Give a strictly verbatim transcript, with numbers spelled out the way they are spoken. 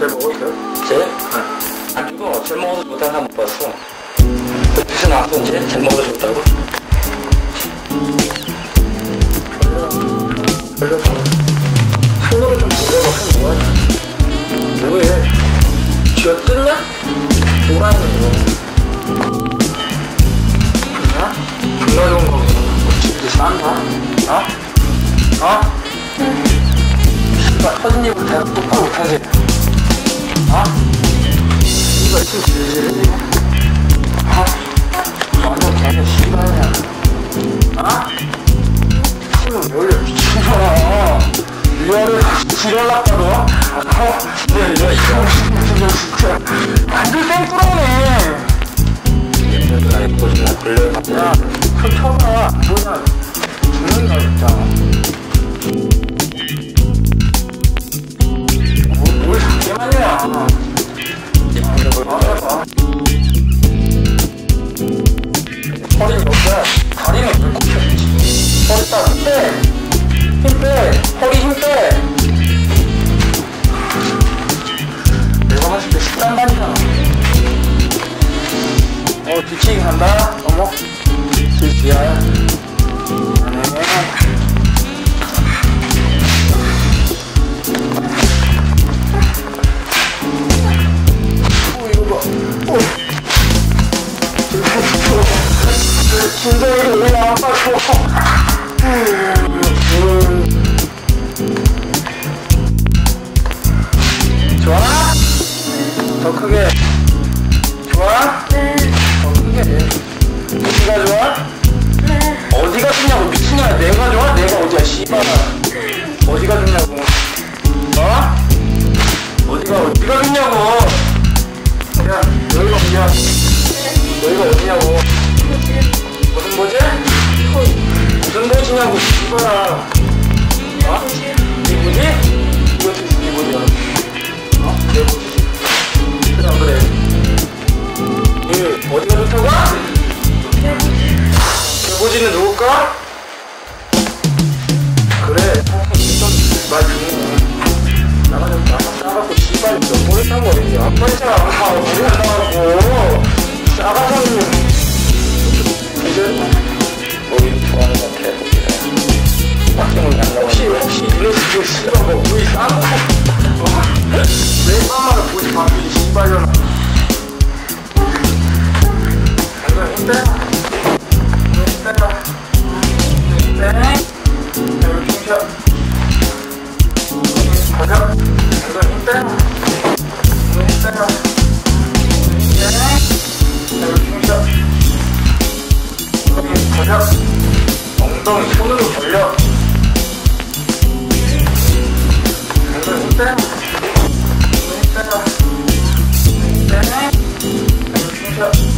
잘 먹었어요? 쟤? 응. 안 죽어. 잘 먹어서 좋다는 사람 못 봤어. 어디서 나왔어 이제? 잘 먹어서 좋다고? 걸려서 손으로 좀 보려고 하면 뭐하냐? 뭐해? 쥐어 뜯냐? 뭐라는 거? 그냥? 존나 좋은 거 집도 싼다? 어? 어? 씨발 터진 입을 대학 똑바로 못하지? 어? 씨발 침 질질해 어? 완전 개는 씨발이야 어? 침은 왜 올려 미친놈아 위아래 지랄났다고? 어? 네 이거 이거 진짜 완전 땡꾸러네 얘네들 아니 거짓말 걸려가지고. 야, 손 쳐봐. 뭐냐. 죽는다, 진짜. 뭘, 뭘 잡게만 해야. 아, 해봐. 허리는 없어. 다리는 왜 꼽혀야지. 허리 딱, 힘 빼. 힘 빼. 허리 힘 빼. 내가 봤을 때 십단 반이잖아. 어, 뒤치기 간다. 어머. 뒤치야. 안해. 오, 이거 봐. 오. 진정이 왜 아파, 좋아? 더 크게. 좋아? 네. 더 크게. 어디가 좋아? 네. 어디가 좋냐고 미친년아. 내가 좋아? 내가 어디야 씨발아. 어디가 좋냐고. 어? 어디가 어디가 좋냐고. 야 여기가 어디야? 여기가 어디냐고. 무슨 보지? 무슨 보지냐고 씨발아. 어? 네 보지? 이거 네 보지야. 어? 내 보지. 그래 안 그래? 예, 어디가 좋다고? 개보지는 누굴까? 그래, 말 듣네. 나가서 나가 나가고 씨발 몇 번을 딴 거야? 한 번이잖아. 아, 머리 안 나가고. 싸가지고. 이제 머리 좋아하는 것 같아. 빡정을 안 나와. 혹시 혹시 이런 식으로 씨발 뭐 우리 싸고 내 맘만을 보지 바꾸지 씨발려나. 이거 힘 빼. 이거 힘 빼라. 힘 빼. 자, 이렇게 힘 펴. 가자. 이거 힘 빼. 이거 힘 빼라. 이거 힘 빼. 자, 이렇게 힘 펴. 이렇게 가자. 엉덩이 손으로 벌려. 이거 힘 빼. 이거 힘 빼라. 이거 힘 빼. 자, 이렇게 힘 펴.